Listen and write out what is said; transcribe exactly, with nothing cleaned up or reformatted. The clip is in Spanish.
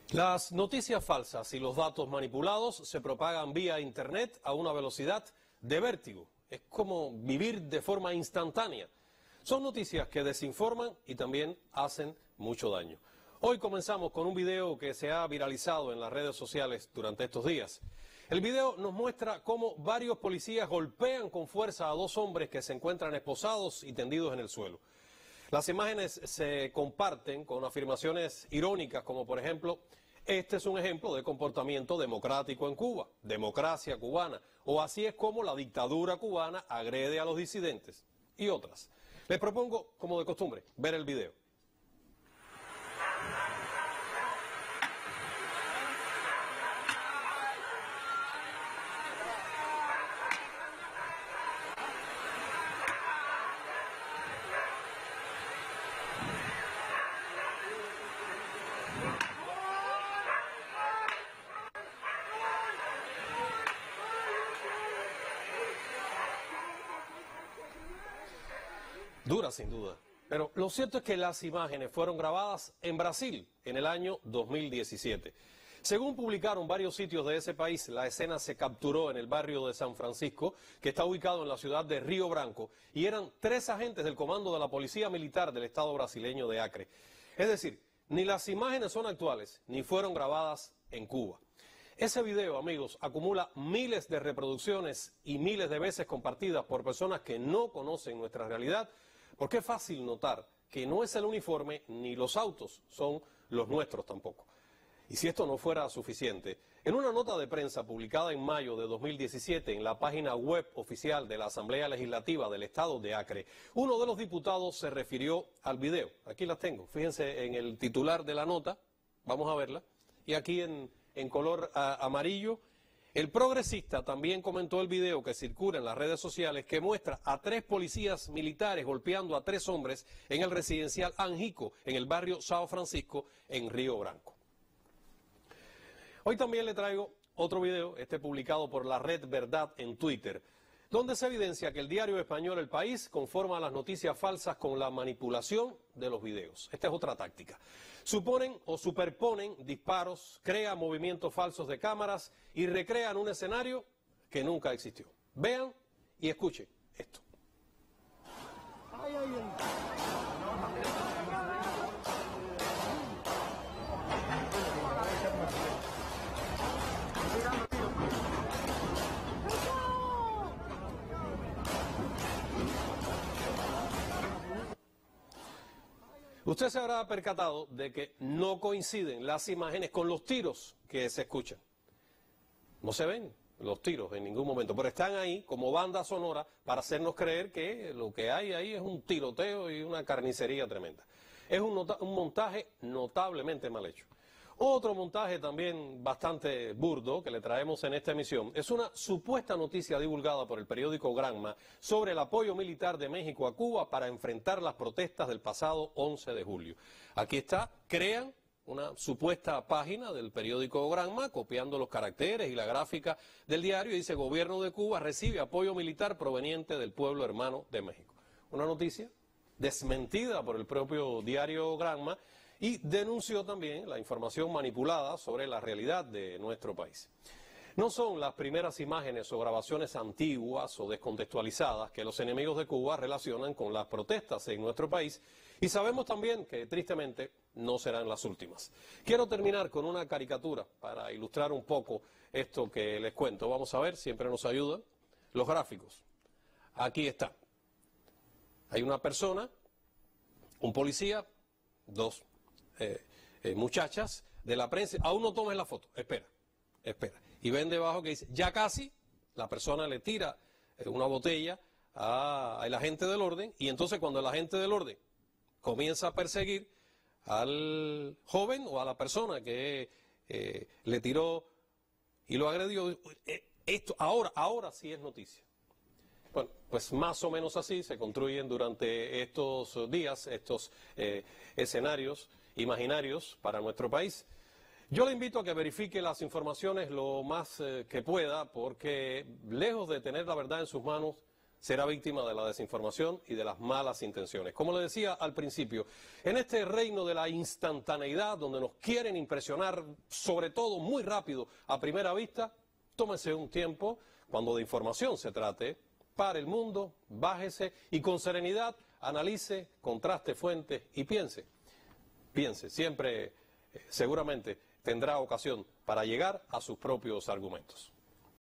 Las noticias falsas y los datos manipulados se propagan vía Internet a una velocidad de vértigo. Es como vivir de forma instantánea. Son noticias que desinforman y también hacen mucho daño. Hoy comenzamos con un video que se ha viralizado en las redes sociales durante estos días. El video nos muestra cómo varios policías golpean con fuerza a dos hombres que se encuentran esposados y tendidos en el suelo. Las imágenes se comparten con afirmaciones irónicas como por ejemplo: este es un ejemplo de comportamiento democrático en Cuba, democracia cubana, o así es como la dictadura cubana agrede a los disidentes, y otras. Les propongo, como de costumbre, ver el video. Dura sin duda, pero lo cierto es que las imágenes fueron grabadas en Brasil en el año dos mil diecisiete. Según publicaron varios sitios de ese país, la escena se capturó en el barrio de San Francisco, que está ubicado en la ciudad de Río Branco, y eran tres agentes del comando de la Policía Militar del Estado brasileño de Acre. Es decir, ni las imágenes son actuales, ni fueron grabadas en Cuba. Ese video, amigos, acumula miles de reproducciones y miles de veces compartidas por personas que no conocen nuestra realidad, porque es fácil notar que no es el uniforme ni los autos son los nuestros tampoco. Y si esto no fuera suficiente, en una nota de prensa publicada en mayo de dos mil diecisiete en la página web oficial de la Asamblea Legislativa del Estado de Acre, uno de los diputados se refirió al video. Aquí las tengo, fíjense en el titular de la nota, vamos a verla, y aquí en, en color a, amarillo. El progresista también comentó el video que circula en las redes sociales que muestra a tres policías militares golpeando a tres hombres en el residencial Angico, en el barrio São Francisco, en Río Branco. Hoy también le traigo otro video, este publicado por la Red Verdad en Twitter, donde se evidencia que el diario español El País conforma las noticias falsas con la manipulación de los videos. Esta es otra táctica. Suponen o superponen disparos, crean movimientos falsos de cámaras y recrean un escenario que nunca existió. Vean y escuchen esto. Ay, ay, ay. Usted se habrá percatado de que no coinciden las imágenes con los tiros que se escuchan. No se ven los tiros en ningún momento, pero están ahí como banda sonora para hacernos creer que lo que hay ahí es un tiroteo y una carnicería tremenda. Es un, nota- un montaje notablemente mal hecho. Otro montaje también bastante burdo que le traemos en esta emisión es una supuesta noticia divulgada por el periódico Granma sobre el apoyo militar de México a Cuba para enfrentar las protestas del pasado once de julio. Aquí está, crean una supuesta página del periódico Granma copiando los caracteres y la gráfica del diario y dice: Gobierno de Cuba recibe apoyo militar proveniente del pueblo hermano de México. Una noticia desmentida por el propio diario Granma, y denunció también la información manipulada sobre la realidad de nuestro país. No son las primeras imágenes o grabaciones antiguas o descontextualizadas que los enemigos de Cuba relacionan con las protestas en nuestro país, y sabemos también que tristemente no serán las últimas. Quiero terminar con una caricatura para ilustrar un poco esto que les cuento. Vamos a ver, siempre nos ayudan los gráficos. Aquí está. Hay una persona, un policía, dos Eh, eh, muchachas de la prensa. Aún no tomes la foto, espera, espera. Y ven debajo que dice: ya casi. La persona le tira eh, una botella al agente del orden, y entonces cuando el agente del orden comienza a perseguir al joven o a la persona que eh, le tiró y lo agredió, eh, esto ahora, ahora sí es noticia. Bueno, pues más o menos así se construyen durante estos días estos eh, escenarios imaginarios para nuestro país. Yo le invito a que verifique las informaciones lo más eh, que pueda, porque lejos de tener la verdad en sus manos, será víctima de la desinformación y de las malas intenciones. Como le decía al principio, en este reino de la instantaneidad, donde nos quieren impresionar, sobre todo muy rápido, a primera vista, tómese un tiempo, cuando de información se trate, pare el mundo, bájese y con serenidad analice, contraste fuentes y piense. Piense, siempre, eh, seguramente, tendrá ocasión para llegar a sus propios argumentos.